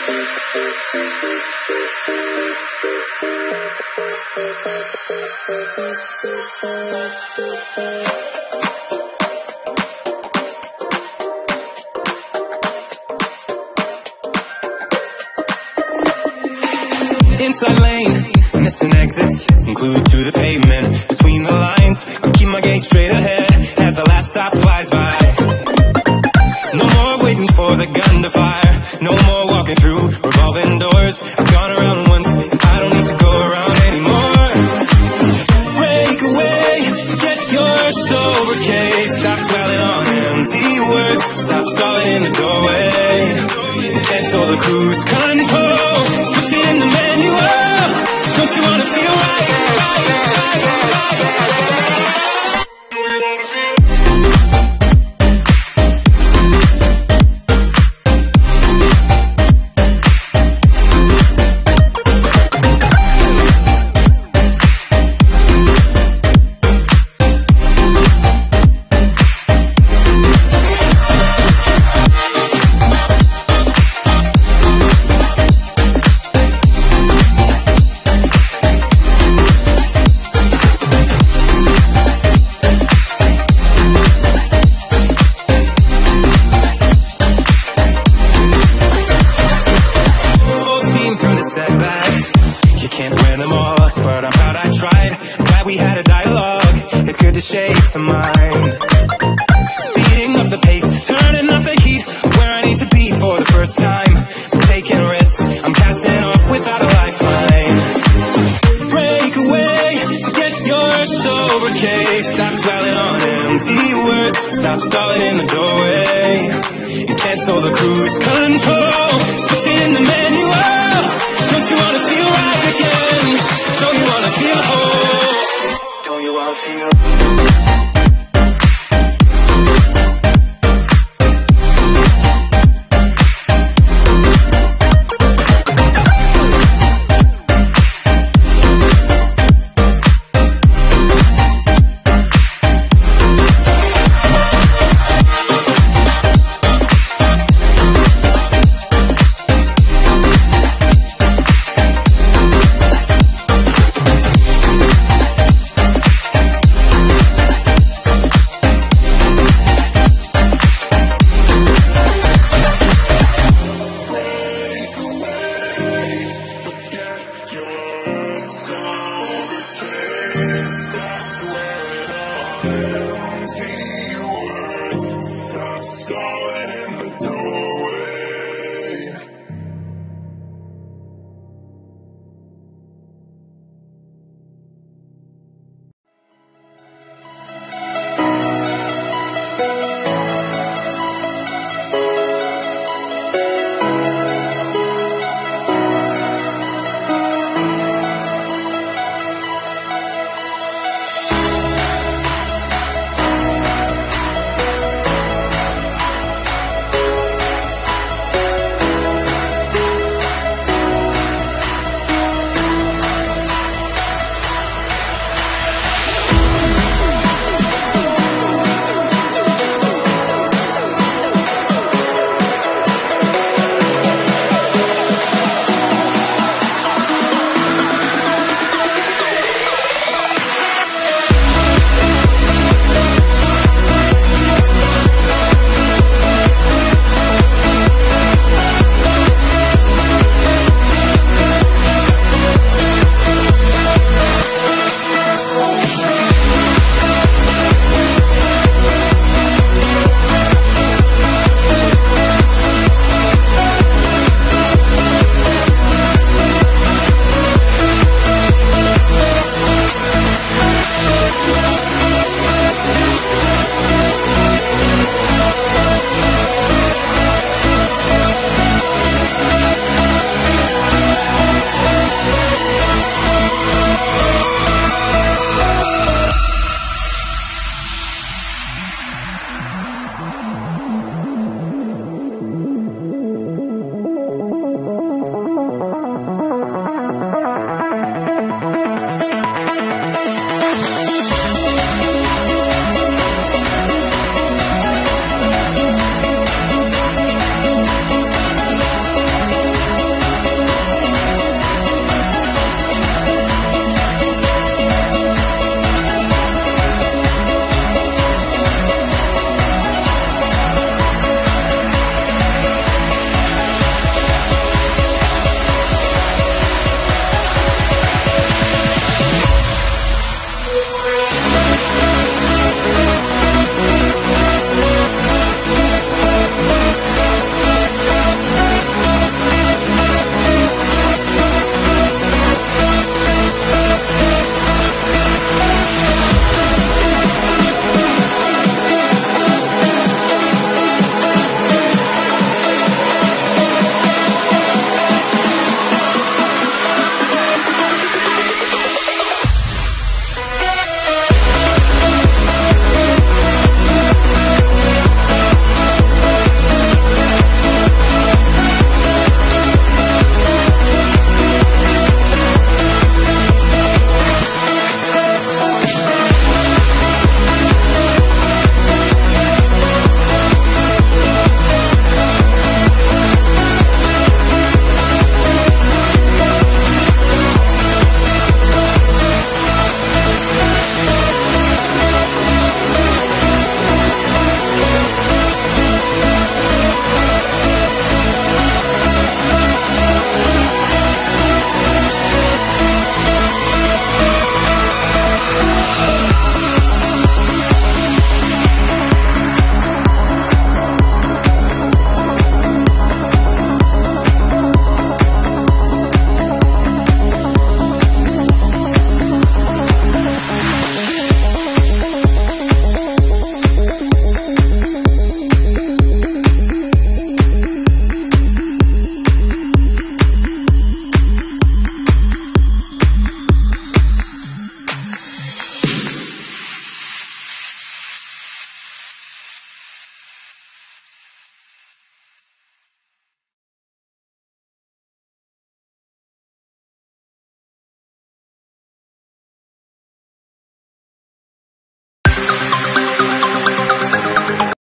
Inside lane, missing exits, glued to the pavement. Between the lines, I keep my gaze straight ahead as the last stop flies by. No more waiting for the gun to fire, no more walking through revolving doors. I've gone around once, and I don't need to go around anymore. Break away, forget your sober case. Stop dwelling on empty words, stop stalling in the doorway. Cancel the cruise control, switch it in the manual. Don't you wanna feel right? Setbacks, you can't win them all, but I'm proud I tried. I'm glad we had a dialogue, it's good to shape the mind. Speeding up the pace, turning up the heat, where I need to be for the first time. I'm taking risks, I'm casting off without a lifeline. Break away, forget your sober case. Stop dwelling on empty words, stop stalling in the doorway, and cancel the cruise control.